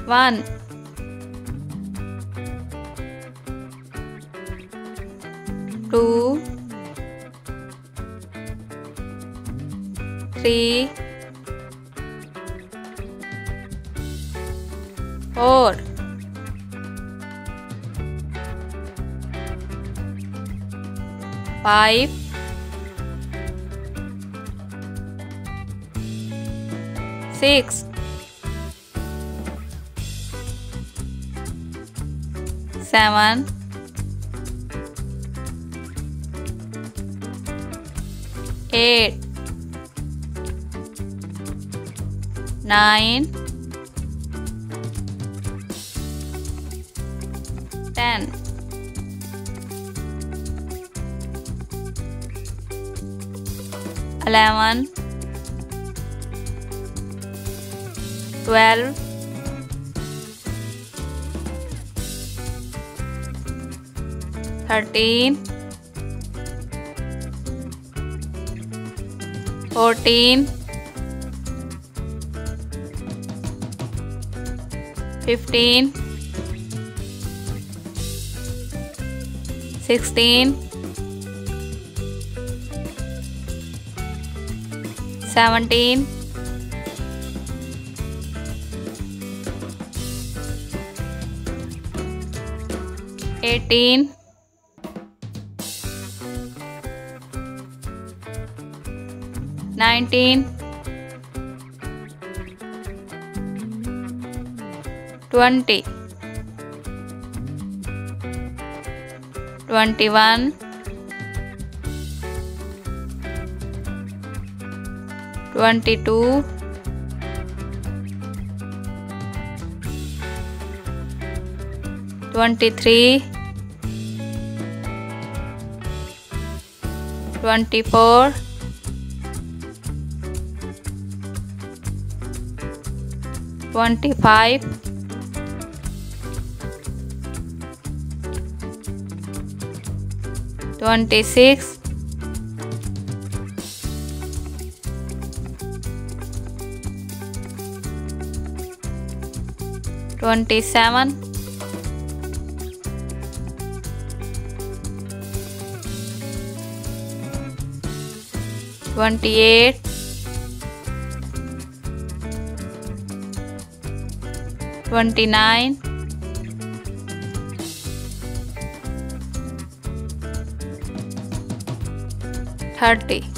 1 2 3 4 5 6 7 8 9 10 11 12 13 14 15 16 17 18 19 20 21 22 23 24 25 26 27 28 29 30